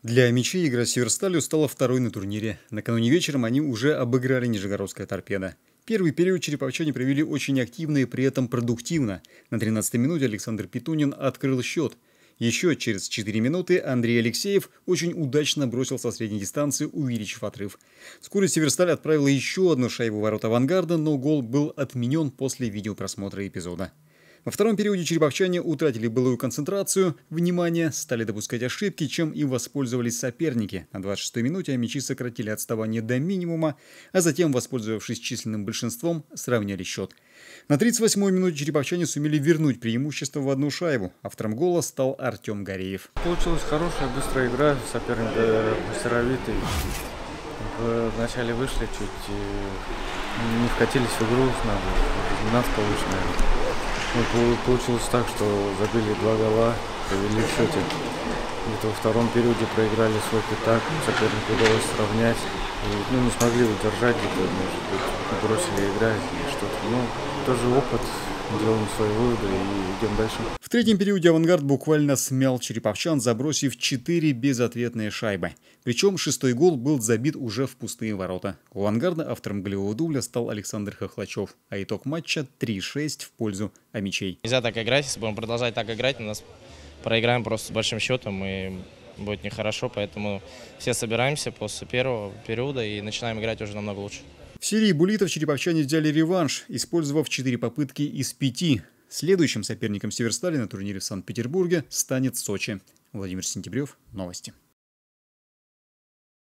Для мячей игра с Северсталью стала второй на турнире. Накануне вечером они уже обыграли Нижегородское «Торпедо». Первый период череповчане провели очень активно и при этом продуктивно. На 13-й минуте Александр Петунин открыл счет. Еще через 4 минуты Андрей Алексеев очень удачно бросил со средней дистанции, увеличив отрыв. Вскоре Северсталь отправила еще одну шайбу в ворота «Авангарда», но гол был отменен после видеопросмотра эпизода. Во втором периоде череповчане утратили былую концентрацию, внимание, стали допускать ошибки, чем им воспользовались соперники. На 26-й минуте мячи сократили отставание до минимума, а затем, воспользовавшись численным большинством, сравняли счет. На 38-й минуте череповчане сумели вернуть преимущество в одну шайбу. Автором гола стал Артем Гореев. Получилась хорошая, быстрая игра, соперник мастеровитый. Вначале вышли чуть, не вкатились в игру, надо 12 получше, наверное. Получилось так, что забили 2 гола, повели в счете. Где-то во втором периоде проиграли свой пятак, сопернику удалось сравнять. И, не смогли удержать, где-то, может быть, бросили играть или что-то. Тоже опыт, делаем свои выводы и идем дальше. В третьем периоде «Авангард» буквально смял череповчан, забросив 4 безответные шайбы. Причем 6-й гол был забит уже в пустые ворота. У «Авангарда» автором голевого дубля стал Александр Хохлачев, а итог матча 3-6 в пользу амичей. Нельзя так играть, если будем продолжать так играть, у нас проиграем просто с большим счетом и будет нехорошо, поэтому все собираемся после первого периода и начинаем играть уже намного лучше. В серии буллитов череповчане взяли реванш, использовав 4 попытки из 5. Следующим соперником Северстали на турнире в Санкт-Петербурге станет Сочи. Владимир Сентябрев, новости.